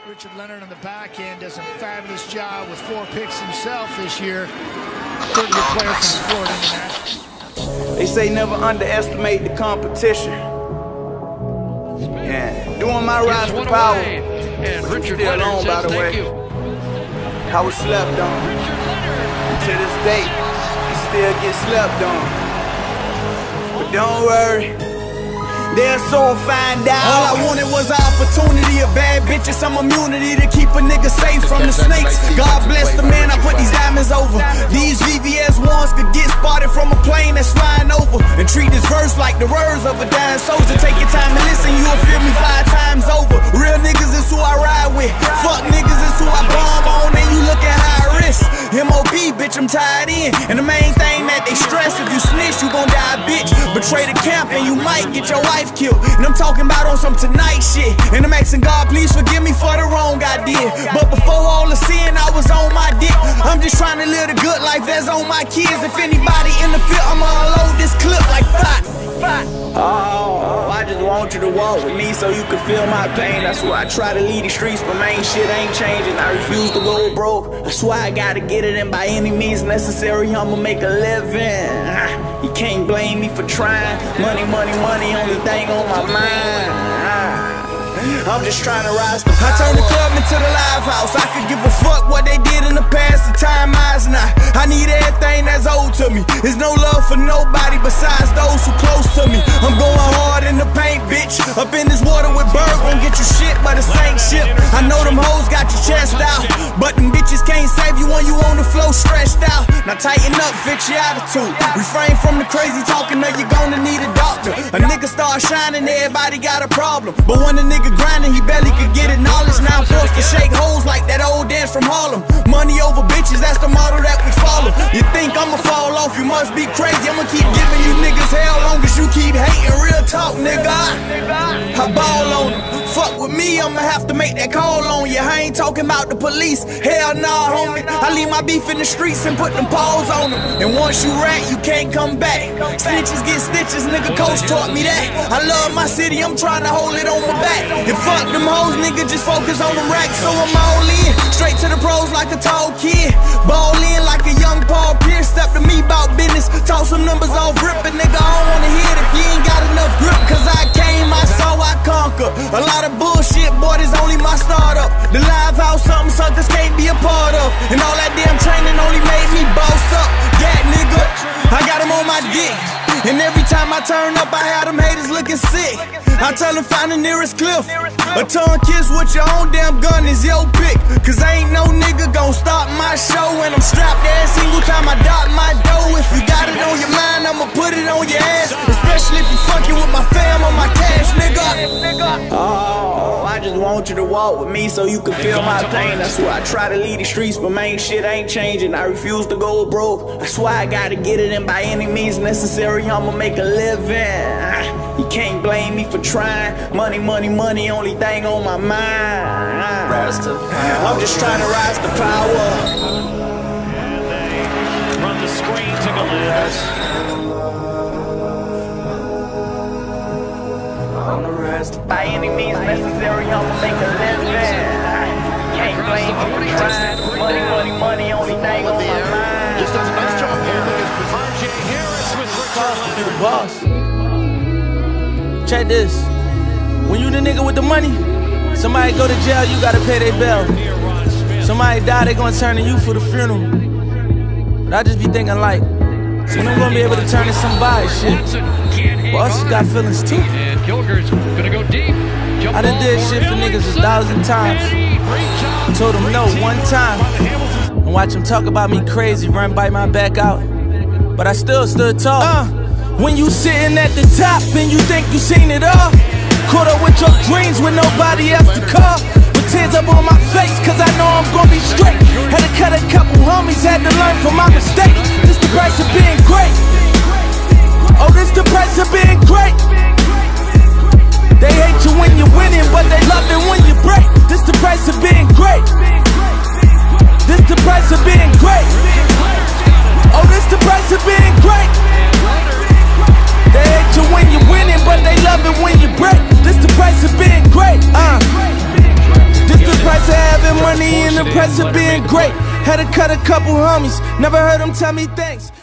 Richard Leonard on the back end does a fabulous job with 4 picks himself this year. Third-year player from Florida International. They say never underestimate the competition. Yeah, doing my rise to power. And Richard still Leonard on, by the way. I was slept on. And to this day, he still gets slept on. But don't worry, they'll soon find out. All I wanted was an opportunity, a bad bitch and some immunity to keep a nigga safe from the snakes. God bless the man I put these diamonds over. These VVS ones could get spotted from a plane that's flying over. And treat this verse like the words of a dying soldier. Take your time and listen, you'll feel me 5 times over. Real niggas is who I ride with. Fuck niggas is who I bomb on. And you look at high risk. MOB, bitch, I'm tied in. And the main thing that they stress, if you snitch, you gon' die, bitch. Betray the camp and you might get your wife killed. And I'm talking about on some Tonight shit. And I'm asking God, please forgive me for the wrong I did. But before all the sin, I was on my dick. I'm just trying to live the good life that's on my kids. If anybody in the field, I'ma unload this clip like fat. Oh, I just want you to walk with me so you can feel my pain. That's why I try to lead the streets, but main shit ain't changing. I refuse to go broke. That's why I gotta get it in by any means necessary. I'ma make a living. You can't blame me for trying. Money, money, money, only thing on my mind. I'm just trying to rise to power. I turned the club into the live house. I could give a fuck what they did in the past. The time is now. I need everything that's old to me. There's no love for nobody besides those who close to me. I'm going hard in the paint, bitch. Up in this water with Berg, won't get you shit but a sink ship. I know them hoes got your chest out, but them bitches can't save you when you on the flow stretched out. Now tighten up, fix your attitude. Refrain from the crazy talking or you're gonna need a doctor. A nigga start shining, everybody got a problem. But when a nigga grinding, he barely could get acknowledged. Now I'm forced to shake hoes like that old dance from Harlem. Money over bitches, that's the model that we follow. You think I'ma fall off, you must be crazy. I'ma keep giving you niggas hell long as you keep hating. Real talk, nigga, I ball on them. Fuck with me, I'ma have to make that call on you. I ain't talking about the police, hell nah, homie. I leave my beef in the streets and put them paws on them. And once you rat, you can't come back. Snitches get stitches, nigga, coach taught me that. I love my city, I'm trying to hold it on my back. And fuck them hoes, nigga, just focus on them racks. So I'm all in, straight to the pros like a tall kid. Ball in like a young Paul Pierce. Step to me about business, talk some numbers off ripping. Nigga, I don't wanna hear it if you ain't got enough grip. Cause I came, I saw, I conquer. A lot of bullshit, boy, this only my startup. The live house, something suckers can't be a part of. And all that damn training only made me boss up. Yeah, nigga, I got him on my dick. And every time I turn up, I had them haters looking sick. I tell them find the nearest cliff. A tongue kiss with your own damn gun is your pick. Cause ain't no nigga gon' stop my show. And I'm strapped every single time I dot my dough. If you got it on your mind, I'ma put it on your ass. Especially if you fucking with my fam or my cash, nigga. Oh, I just want you to walk with me so you can feel my pain. That's why I try to lead the streets, but main shit ain't changing. I refuse to go broke. That's why I gotta get it in by any means necessary. I'ma make a living. You can't blame me for trying. Money, money, money, only thing on my mind. I'm just trying to rise to power. And they run the screen to Gallegos. On the rest, by any means necessary, I'ma make a living. Can't blame me for trying. Money, money, money, only thing on my mind. Just does a nice job here. RJ Harris with Richard Leonard. Boss. Check this. When you the nigga with the money, somebody go to jail, you gotta pay their bill. Somebody die, they gonna turn to you for the funeral. But I just be thinking like, when I'm gonna be able to turn to somebody, shit. Boss got feelings too. And Gilger's gonna go deep. I done did shit for niggas 1,000 times. Told them no one time. And watch them talk about me crazy, run bite my back out. But I still stood tall. When you sitting at the top and you think you seen it all, caught up with your dreams with nobody else to call. With tears up on my face, cause I know I'm gonna be straight. Had to cut a couple homies, had to learn from my mistakes. This the price of being great. Oh, this the price of being great. They hate you when you're winning, but they love it when you break. This the price of being great. This the price of being great. Oh, this the price of being great. They hate you when you're winning, but they love it when you break. This the price of being great. This the price price of having money and the price of being great. Had to cut a couple homies, never heard them tell me thanks.